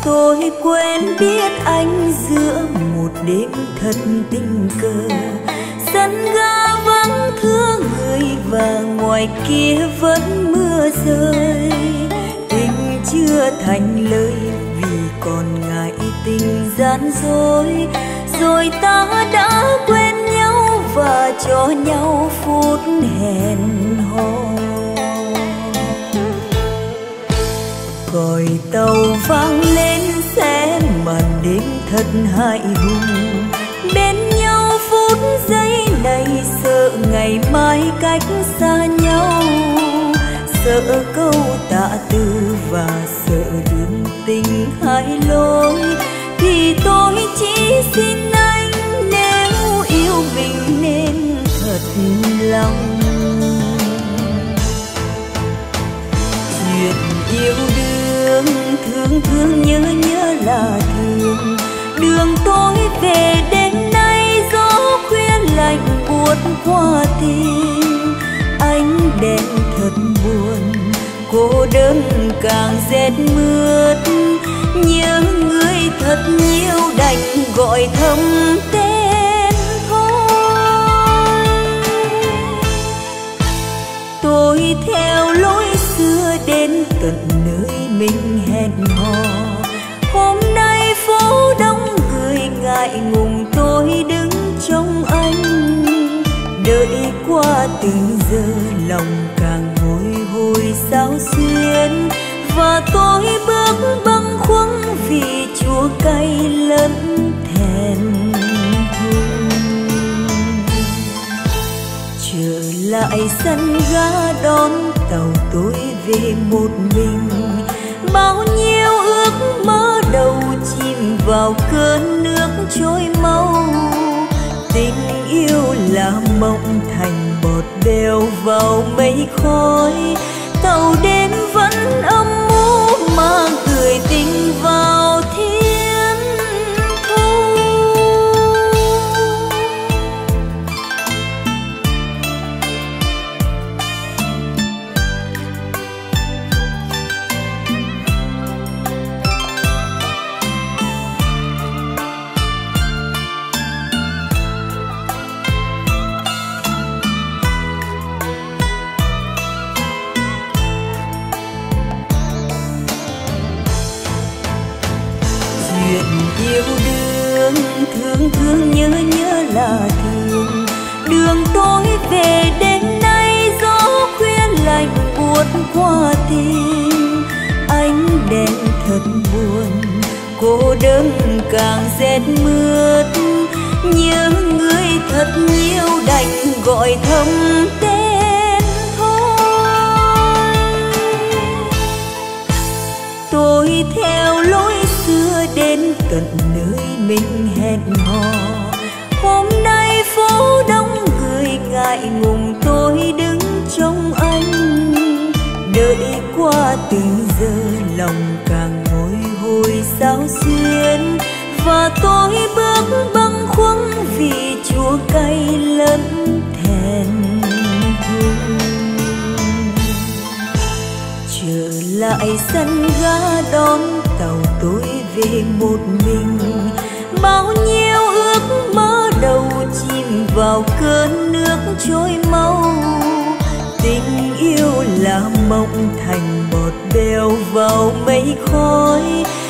Tôi quên biết anh giữa một đêm thật tình cờ. Sân ga vắng thưa người và ngoài kia vẫn mưa rơi. Tình chưa thành lời vì còn ngại tình gian dối. Rồi ta đã quen nhau và cho nhau phút hẹn hò. Còi tàu vang lên sẽ màn đêm thật hại hùng. Bên nhau phút giây này sợ ngày mai cách xa nhau. Sợ câu tạ từ và sợ đường tình hai lối. Thì tôi chỉ xin anh nếu yêu mình nên thật lòng. Chuyện yêu đương thương thương nhớ nhớ là thương. Đường tôi về đến nay gió khuya lạnh buốt qua tim. Ánh đèn thật buồn, cô đơn càng rét mướt. Nhớ người thật nhiều đành gọi thầm tên thôi. Tôi theo lối xưa đến tận nơi mình hẹn hò. Hôm nay phố đông người ngại ngùng tôi đứng trông anh. Đợi qua từng giờ lòng càng bồi hồi sao xuyên. Và tôi bước bâng khuâng vì chua cay lẫn thẹn thùng. Trở lại sân ga đón tàu tôi về một mình. Bao nhiêu ước mơ đầu chìm vào cơn nước trôi mau. Tình yêu là mộng thành bọt bèo vào mây khói. Tàu đến vẫn âm u mà gửi tình vào thiên thu. Yêu đương thương thương nhớ nhớ là thương. Đường tôi về đến nay gió khuya lạnh buốt qua tim. Ánh đèn thật buồn, cô đơn càng rét mướt. Nhớ người thật nhiều đành gọi thầm tên thôi. Tôi theo lối xưa đến tận nơi mình hẹn hò. Hôm nay phố đông người ngại ngùng tôi đứng trông anh. Đợi qua từng giờ lòng càng bồi hồi sao xuyên. Và tôi bước bâng khuâng vì chua cay lẫn thẹn thùng. Trở lại sân ga đón tàu tôi về một mình. Bao nhiêu ước mơ đầu chìm vào cơn nước trôi mau. Tình yêu là mộng thành bọt bèo vào mây khói.